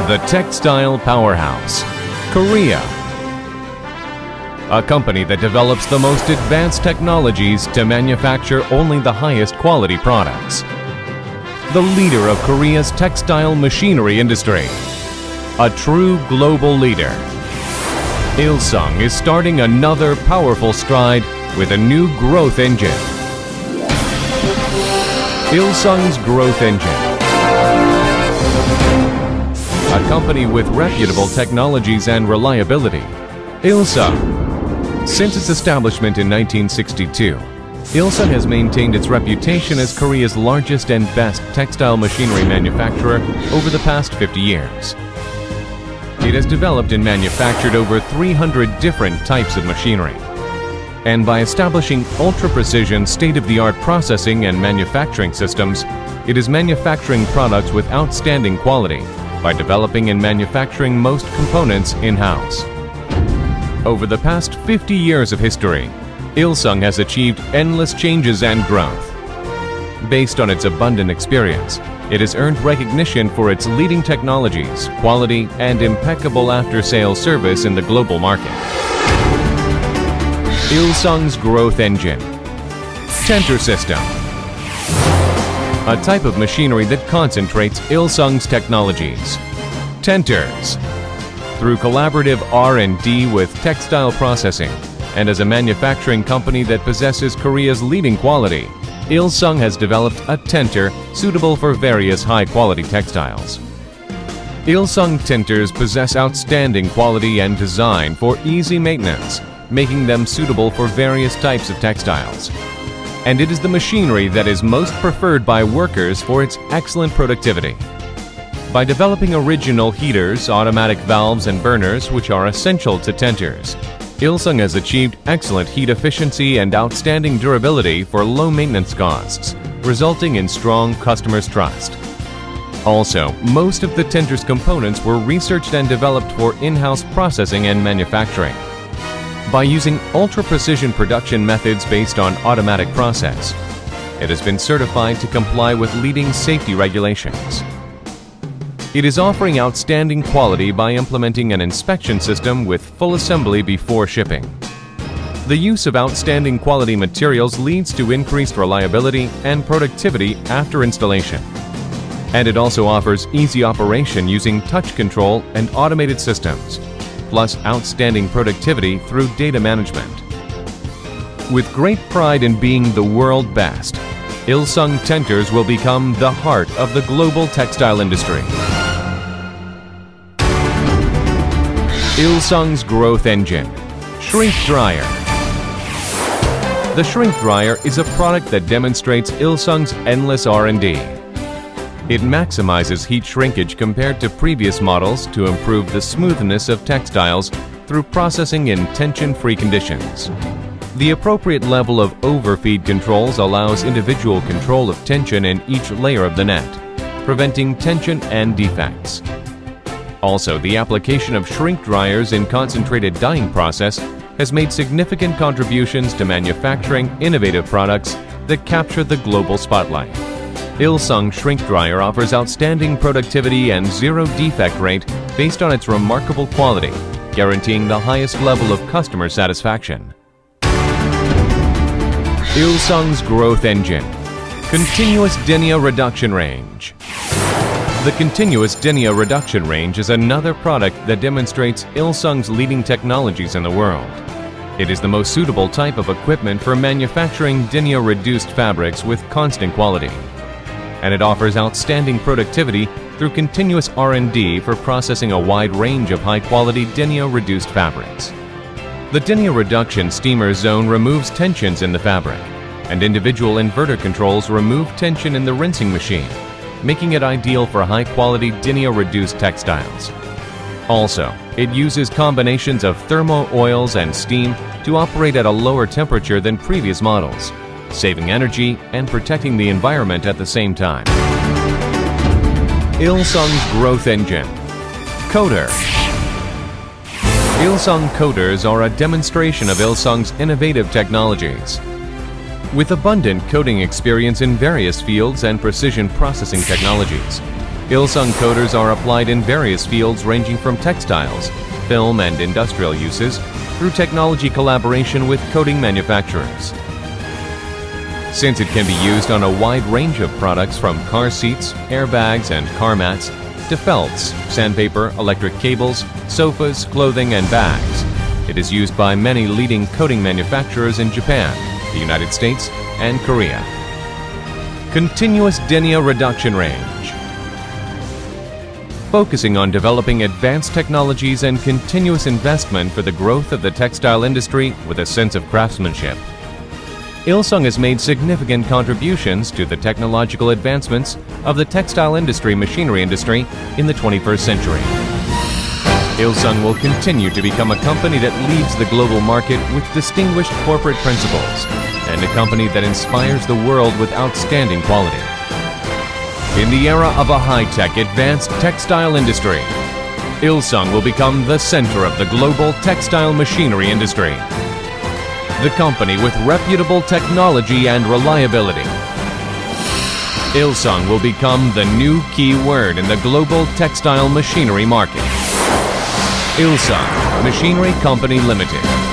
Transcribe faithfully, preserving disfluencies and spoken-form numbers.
The textile powerhouse, Korea. A company that develops the most advanced technologies to manufacture only the highest quality products. The leader of Korea's textile machinery industry. A true global leader. Ilsung is starting another powerful stride with a new growth engine. Ilsung's growth engine. A company with reputable technologies and reliability. Ilsung. Since its establishment in nineteen sixty-two, Ilsung has maintained its reputation as Korea's largest and best textile machinery manufacturer over the past fifty years. It has developed and manufactured over three hundred different types of machinery. And by establishing ultra-precision, state-of-the-art processing and manufacturing systems, it is manufacturing products with outstanding quality by developing and manufacturing most components in-house. Over the past fifty years of history, Ilsung has achieved endless changes and growth. Based on its abundant experience, it has earned recognition for its leading technologies, quality, and impeccable after-sales service in the global market. Ilsung's growth engine. Tenter system. A type of machinery that concentrates Ilsung's technologies. Tenters. Through collaborative R and D with textile processing, and as a manufacturing company that possesses Korea's leading quality, Ilsung has developed a tenter suitable for various high-quality textiles. Ilsung tenters possess outstanding quality and design for easy maintenance, making them suitable for various types of textiles. And it is the machinery that is most preferred by workers for its excellent productivity. By developing original heaters, automatic valves, and burners which are essential to tenters, Ilsung has achieved excellent heat efficiency and outstanding durability for low maintenance costs, resulting in strong customers' trust. Also, most of the tenter's components were researched and developed for in-house processing and manufacturing. By using ultra-precision production methods based on automatic process, it has been certified to comply with leading safety regulations. It is offering outstanding quality by implementing an inspection system with full assembly before shipping. The use of outstanding quality materials leads to increased reliability and productivity after installation. And it also offers easy operation using touch control and automated systems, plus outstanding productivity through data management. With great pride in being the world best, Ilsung tenters will become the heart of the global textile industry. Ilsung's growth engine, Shrink Dryer. The Shrink Dryer is a product that demonstrates Ilsung's endless R and D. It maximizes heat shrinkage compared to previous models to improve the smoothness of textiles through processing in tension-free conditions. The appropriate level of overfeed controls allows individual control of tension in each layer of the net, preventing tension and defects. Also, the application of shrink dryers in concentrated dyeing process has made significant contributions to manufacturing innovative products that capture the global spotlight. Ilsung Shrink Dryer offers outstanding productivity and zero defect rate based on its remarkable quality, guaranteeing the highest level of customer satisfaction. Ilsung's growth engine, Continuous Dynia Reduction Range. The Continuous Dynia Reduction Range is another product that demonstrates Ilsung's leading technologies in the world. It is the most suitable type of equipment for manufacturing dynia-reduced fabrics with constant quality. And it offers outstanding productivity through continuous R and D for processing a wide range of high-quality dynia-reduced fabrics. The Dynia Reduction Steamer Zone removes tensions in the fabric, and individual inverter controls remove tension in the rinsing machine, making it ideal for high-quality dynia-reduced textiles. Also, it uses combinations of thermo oils and steam to operate at a lower temperature than previous models, saving energy and protecting the environment at the same time. Ilsung's growth engine, Coater. Ilsung coaters are a demonstration of Ilsung's innovative technologies. With abundant coating experience in various fields and precision processing technologies, Ilsung coaters are applied in various fields ranging from textiles, film and industrial uses, through technology collaboration with coating manufacturers. Since it can be used on a wide range of products from car seats, airbags and car mats, to felts, sandpaper, electric cables, sofas, clothing and bags, it is used by many leading coating manufacturers in Japan, the United States and Korea. Continuous Dynia Reduction Range. Focusing on developing advanced technologies and continuous investment for the growth of the textile industry with a sense of craftsmanship, Ilsung has made significant contributions to the technological advancements of the textile industry machinery industry in the twenty-first century. Ilsung will continue to become a company that leads the global market with distinguished corporate principles and a company that inspires the world with outstanding quality. In the era of a high-tech, advanced textile industry, Ilsung will become the center of the global textile machinery industry. The company with reputable technology and reliability. Ilsung will become the new key word in the global textile machinery market. Ilsung Machinery Company Limited.